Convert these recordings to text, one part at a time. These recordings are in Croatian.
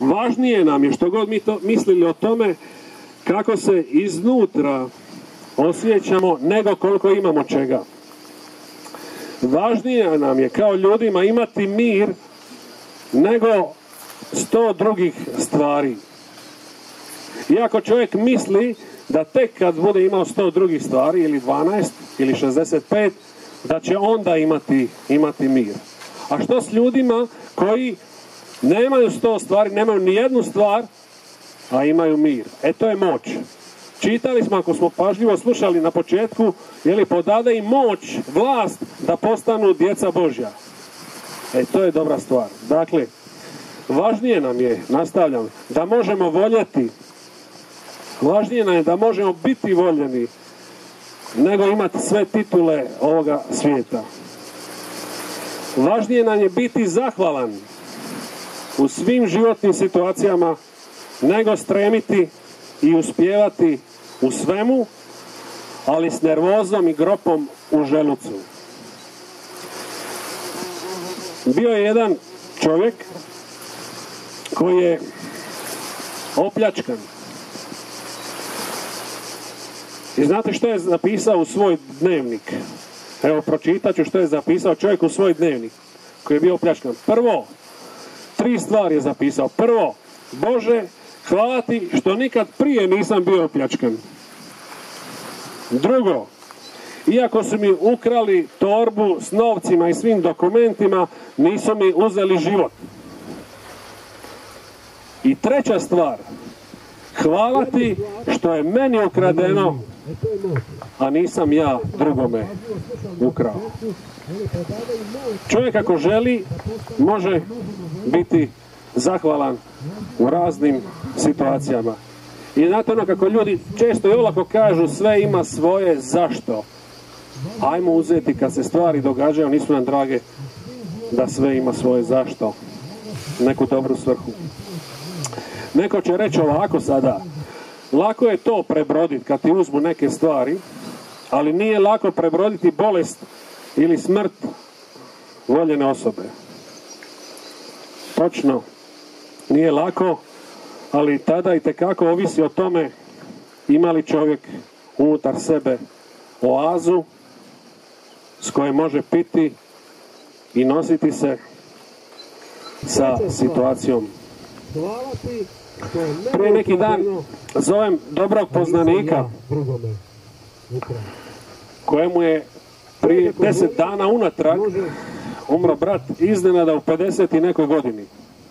Važnije nam je, što god mi to mislili o tome, kako se iznutra osjećamo, nego koliko imamo čega. Važnije nam je kao ljudima imati mir nego 100 drugih stvari. Iako čovjek misli da tek kad bude imao 100 drugih stvari, ili 12, ili 65, da će onda imati mir. A što s ljudima koji nemaju 100 stvari, nemaju ni jednu stvar, a imaju mir? To je moć. Čitali smo, ako smo pažljivo slušali na početku, podade im moć, vlast da postanu djeca Božja. To je dobra stvar. Dakle, važnije nam je, nastavljam, da možemo voljeti. Važnije nam je da možemo biti voljeni nego imati sve titule ovoga svijeta. Važnije nam je biti zahvalan u svim životnim situacijama nego stremiti i uspijevati u svemu, ali s nervozom i gropom u želucu. Bio je jedan čovjek koji je opljačkan. I znate što je zapisao u svoj dnevnik? Evo, pročitat ću što je zapisao čovjek u svoj dnevnik koji je bio opljačkan. Prvo, 3 stvari je zapisao. Prvo, Bože, hvala ti što nikad prije nisam bio opljačkan. Drugo, iako su mi ukrali torbu s novcima i svim dokumentima, nisu mi uzeli život. I treća stvar, hvala ti što je meni ukradeno, a nisam ja drugome ukrao. Čovjek ako želi, može biti zahvalan u raznim situacijama. I znate ono kako ljudi često i olako kažu sve ima svoje zašto. Ajmo uzeti kad se stvari događaju, nisu nam drage, da sve ima svoje zašto. Neku dobru svrhu. Neko će reći ovako sada, lako je to prebroditi kad ti uzmu neke stvari, ali nije lako prebroditi bolest ili smrt voljene osobe. Točno, nije lako, ali tada itekako ovisi o tome ima li čovjek unutar sebe oazu s kojom može piti i nositi se sa situacijom. Prije neki dan zovem dobrog poznanika kojemu je prije 10 dana unatrag umro brat iznenada u 50 i nekoj godini.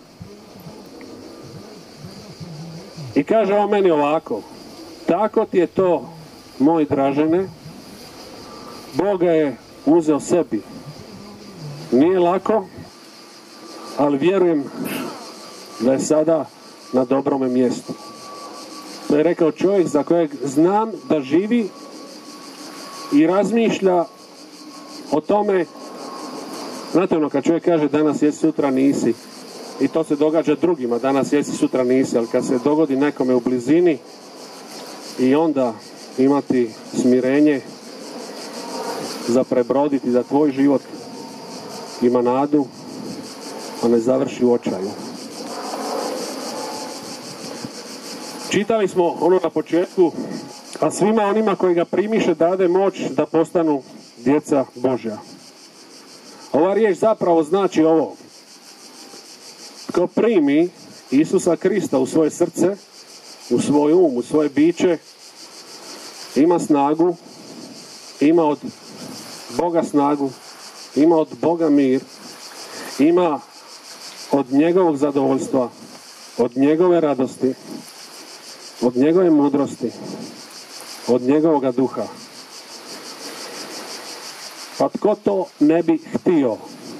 I kaže on meni ovako, tako ti je to, moj Dražene, Bog ga je uzeo sebi. Nije lako, ali vjerujem da je sada na dobrome mjestu. To je rekao čovjek za kojeg znam da živi i razmišlja o tome. Znate ono kad čovjek kaže danas jesi, sutra nisi. I to se događa drugima, danas jesi, sutra nisi. Ali kad se dogodi nekome u blizini i onda imati smirenje za prebroditi da tvoj život ima nadu, a ne završi u očaju. Čitali smo ono na početku, a svima onima koji ga primiše dade moć da postanu djeca Božja. Ova riječ zapravo znači ovo. Tko primi Isusa Krista u svoje srce, u svoj um, u svoje biće, ima snagu, ima od Boga snagu, ima od Boga mir, ima od njegovog zadovoljstva, od njegove radosti, od njegove mudrosti, od njegovoga duha. Pa tko to ne bi htio?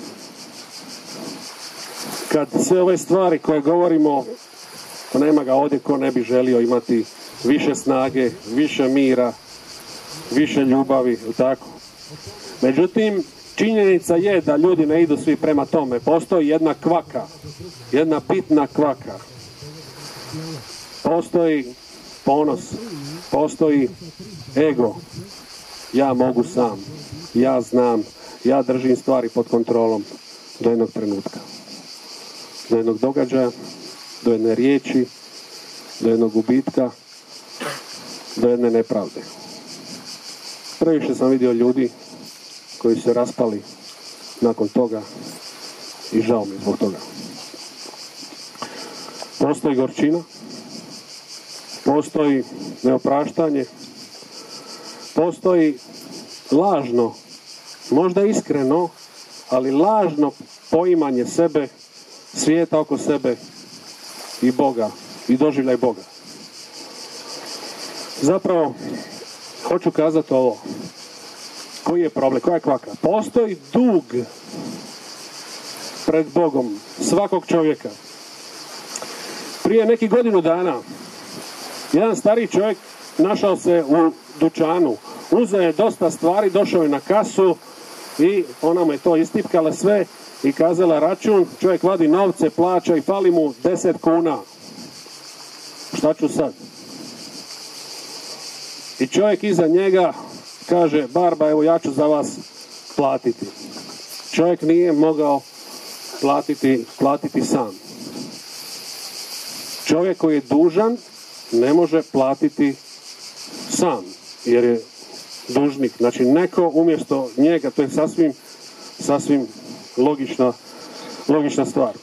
Kad sve ove stvari koje govorimo, pa nema ga ovdje ko ne bi želio imati više snage, više mira, više ljubavi, tako. Međutim, činjenica je da ljudi ne idu svi prema tome. Postoji jedna kvaka, jedna bitna kvaka. Postoji ponos, postoji ego. Ja mogu sam, ja znam, ja držim stvari pod kontrolom do jednog trenutka, do jednog događaja do jedne riječi, do jednog gubitka, do jedne nepravde. Previše sam vidio ljudi koji su se raspali nakon toga i žao mi zbog toga. Postoji gorčina, postoji neopraštanje, postoji lažno, možda iskreno, ali lažno poimanje sebe, svijeta oko sebe i Boga, i doživljaj Boga. Zapravo, hoću kazati ovo. Koji je problem? Koja je kvaka? Postoji dug pred Bogom svakog čovjeka. Prije nekih godinu dana jedan stariji čovjek našao se u dućanu. Uzeo je dosta stvari, došao je na kasu i ona mu je to istipkala sve i kazala račun. Čovjek vadi novce, plaća i fali mu 10 kuna. Šta ću sad? I čovjek iza njega kaže, barba, evo ja ću za vas platiti. Čovjek nije mogao platiti sam. Čovjek koji je dužan ne može platiti sam, jer je dužnik. Znači neko umjesto njega, to je sasvim logična stvar.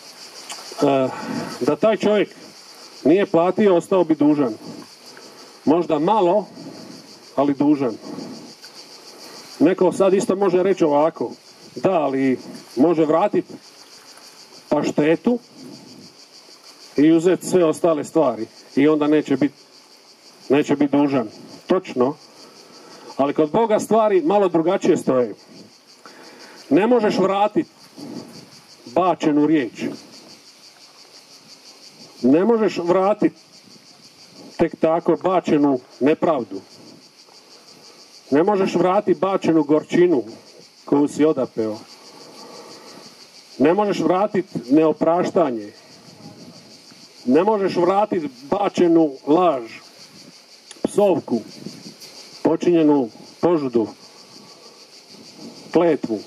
Da taj čovjek nije platio, ostao bi dužan. Možda malo, ali dužan. Neko sad isto može reći ovako, da, ali može vratiti paštetu i uzeti sve ostale stvari i onda neće biti dužan. Točno, ali kod Boga stvari malo drugačije stoje. Ne možeš vratiti bačenu riječ. Ne možeš vratiti tek tako bačenu nepravdu. Ne možeš vratiti bačenu gorčinu koju si odapeo. Ne možeš vratiti neopraštanje. Ne možeš vratiti bačenu laž, psovku, počinjenu požudu, kletvu.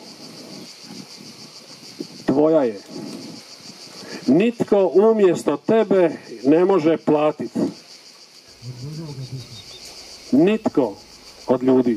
Tvoja je. Nitko umjesto tebe ne može platiti. Nitko od ljudi.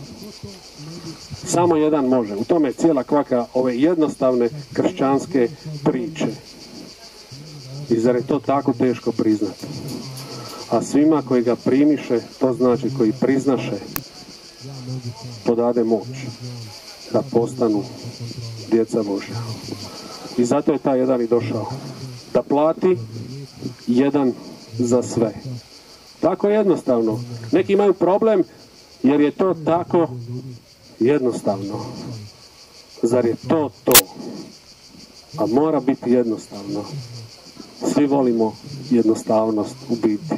Samo jedan može. U tome je cijela kvaka ove jednostavne kršćanske priče. I zar je to tako teško priznati? A svima koji ga primiše, to znači koji priznaše, podade moć da postanu djeca Božja. I zato je taj jedan i došao. Da plati jedan za sve. Tako jednostavno. Neki imaju problem jer je to tako jednostavno. Zar je to to? A mora biti jednostavno. Svi volimo jednostavnost u biti.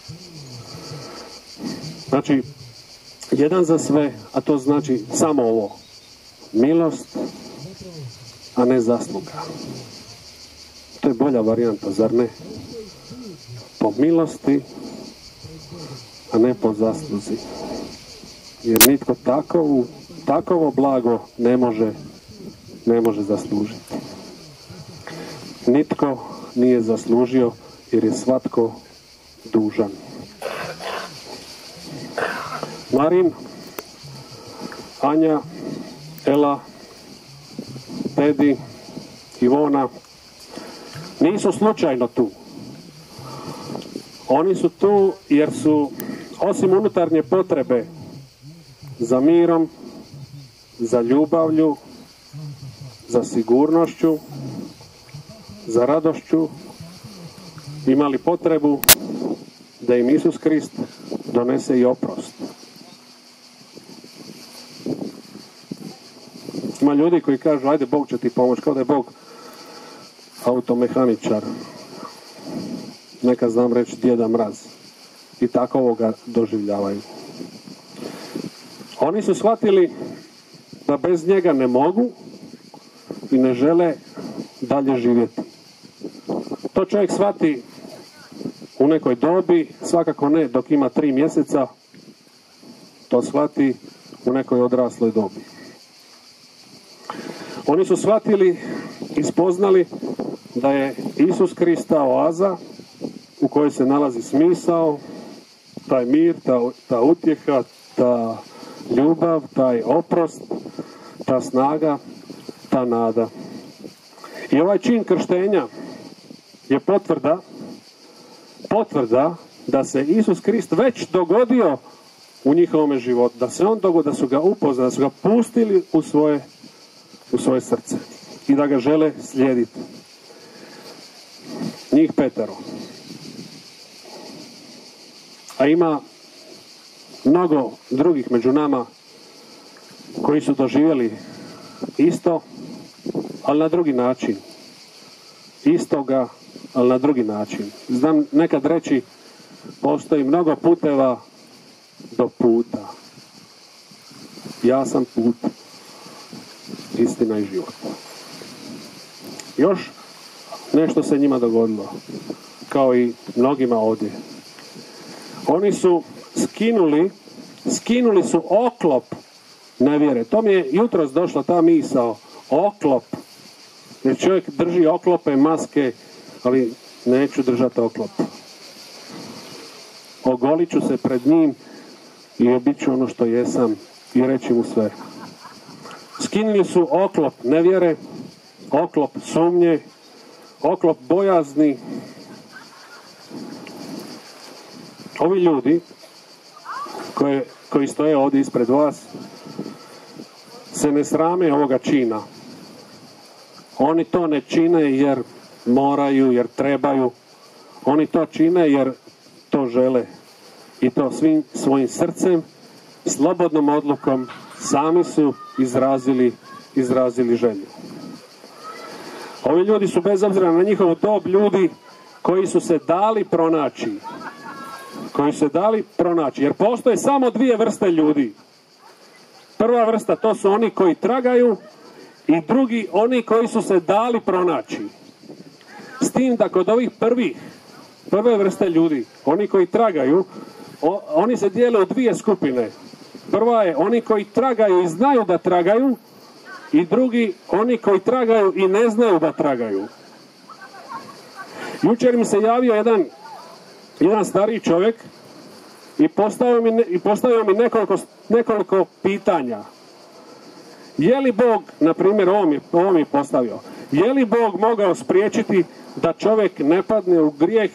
Znači, jedan za sve, a to znači samo ovo. Milost, a ne zasluga. To je bolja varijanta, zar ne? Po milosti, a ne po zasluzi. Jer nitko takovo blago ne može zaslužiti. Nitko nije zaslužio jer je svatko dužan. Marin, Anja, Ela, Tedi, Ivona nisu slučajno tu. Oni su tu jer su osim unutarnje potrebe za mirom, za ljubavlju, za sigurnošću, za radošću imali potrebu da im Isus Krist donese i oprost. Ima ljudi koji kažu ajde Bog će ti pomoći, kao da je Bog automehaničar. Neka znam reći Djeda Mraz. I tako ovoga doživljavaju. Oni su shvatili da bez njega ne mogu i ne žele dalje živjeti. To čovjek shvati u nekoj dobi, svakako ne dok ima 3 mjeseca, to shvati u nekoj odrasloj dobi. Oni su shvatili i spoznali da je Isus Krist ta oaza u kojoj se nalazi smisao, taj mir, ta utjeha, ta ljubav, taj oprost, ta snaga, ta nada. I ovaj čin krštenja je potvrda da se Isus Krist već dogodio u njihovom životu, da se on dogodio, da su ga upoznali, da su ga pustili u svoje srce i da ga žele slijediti. Njih 5. A ima mnogo drugih među nama koji su doživjeli isto, ali na drugi način. Istoga, ali na drugi način. Znam nekad reći, postoji mnogo puteva do puta. Ja sam put, istina i život. Još nešto se njima dogodilo, kao i mnogima ovdje. Oni su skinuli su oklop nevjere. To mi je jutros došla ta misao, oklop. Jer čovjek drži oklope, maske, ali neću držati oklop. Ogolit ću se pred njim i obit ću ono što jesam i reći mu sve. Skinuli su oklop nevjere, oklop sumnje, oklop bojazni. Ovi ljudi koji stoje ovdje ispred vas se ne srame ovoga čina. Oni to ne čine jer moraju, jer trebaju. Oni to čine jer to žele. I to svim svojim srcem, slobodnom odlukom, sami su izrazili želju. Ovi ljudi su bez obzira na njihovu dob ljudi koji su se dali pronaći. Jer postoje samo 2 vrste ljudi. Prva vrsta, to su oni koji tragaju, i drugi, oni koji su se dali pronaći. S tim da kod ovih prve vrste ljudi, oni koji tragaju, oni se dijele u 2 skupine. Prva je oni koji tragaju i znaju da tragaju, i drugi, oni koji tragaju i ne znaju da tragaju. Jučer mi se javio jedan stariji čovjek i postavio mi nekoliko pitanja. Je li Bog, na primjer, ovo mi je postavio, je li Bog mogao spriječiti da čovjek ne padne u grijeh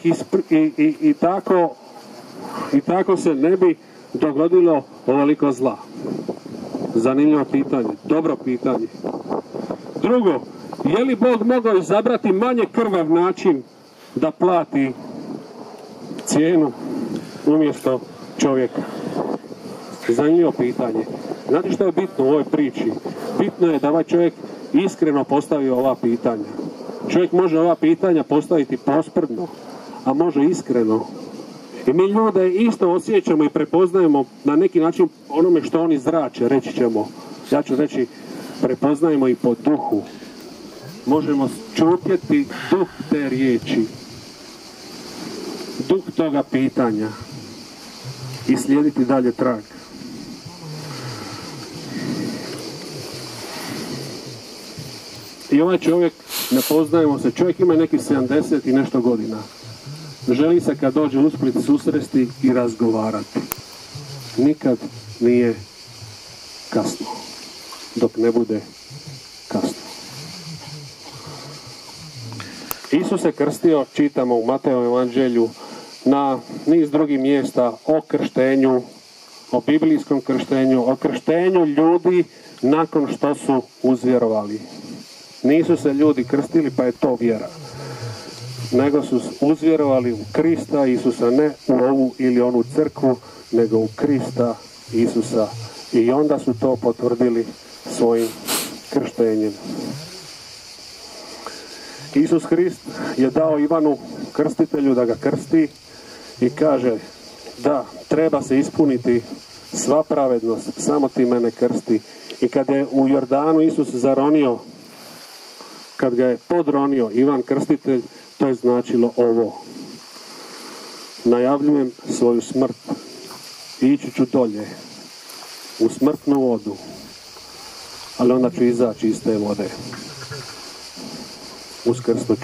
i tako se ne bi dogodilo ovoliko zla? Zanimljivo pitanje, dobro pitanje. Drugo, je li Bog mogao izabrati manje krvav način da plati cijenu umjesto čovjeka? Zanimljivo pitanje. Znate što je bitno u ovoj priči? Bitno je da ovaj čovjek iskreno postavi ova pitanja. Čovjek može ova pitanja postaviti posprdno, a može iskreno. I mi ljude isto osjećamo i prepoznajemo na neki način onome što oni zrače, reći ćemo. Ja ću reći, prepoznajemo i po duhu. Možemo čutjeti duh te riječi, duh toga pitanja i slijediti dalje trag. I ovaj čovjek, ne poznajemo se, čovjek ima nekih 70 i nešto godina. Želi se kad dođe u Split susresti i razgovarati. Nikad nije kasno, dok ne bude kasno. Isus se krstio, čitamo u Mateovom evanđelju, na niz drugih mjesta o krštenju, o biblijskom krštenju, o krštenju ljudi nakon što su uzvjerovali. Nisu se ljudi krstili pa je to vjera, nego su uzvjerovali u Krista Isusa, ne u ovu ili onu crkvu, nego u Krista Isusa, i onda su to potvrdili svojim krštenjem. Isus Krist je dao Ivanu krstitelju da ga krsti i kaže da treba se ispuniti sva pravednost, samo ti mene krsti. I kad je u Jordanu Isus zaronio, kad ga je podronio Ivan krstitelj, to je značilo ovo: najavljujem svoju smrt, ići ću dolje u smrtnu vodu, ali onda ću izaći iz te vode. uskrsnuću.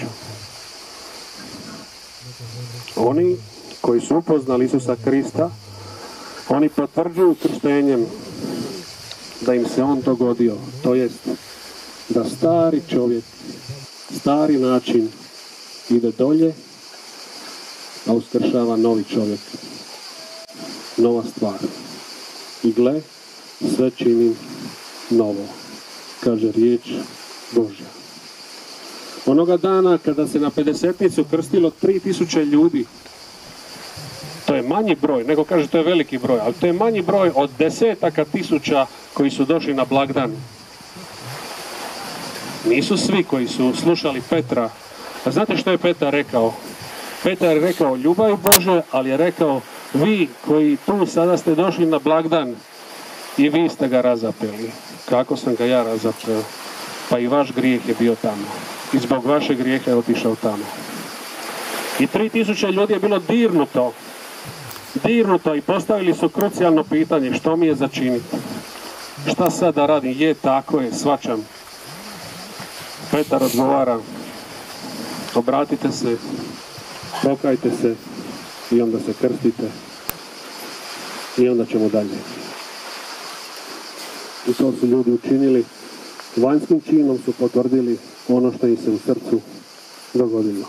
Oni koji su upoznali Isusa Krista, oni potvrđuju krštenjem da im se on dogodio, to jest da stari čovjek, stari način ide dolje, a uskršava novi čovjek, nova stvar. I gle, sve činim novo, kaže riječ Božja. Onoga dana kada se na Pedesetnicu krstilo 3000 ljudi, to je manji broj, nego kaže to je veliki broj, ali to je manji broj od desetaka tisuća koji su došli na blagdan. Nisu svi koji su slušali Petra. A znate što je Petar rekao? Petar je rekao ljubav Bože, ali je rekao vi koji tu sada ste došli na blagdan i vi ste ga razapeli. Kako sam ga ja razapeo? Pa i vaš grijeh je bio tamo. I zbog vašeg grijeha je otišao tamo. I 3000 ljudi je bilo dirnuto i postavili su krucijalno pitanje što mi je za činiti. Šta sad da radim? Je, tako je, shvaćam. Petar odgovara, obratite se, pokajte se i onda se krstite i onda ćemo dalje. I to su ljudi učinili. Vanjskim činom su potvrdili ono što im se u srcu dogodilo.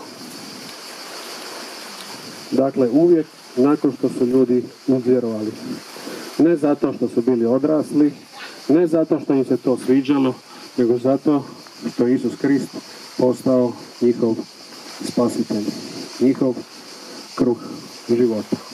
Dakle, uvijek nakon što su ljudi vjerovali. Ne zato što su bili odrasli, ne zato što im se to sviđalo, nego zato što je Isus Krist postao njihov spasitelj, njihov kruh života.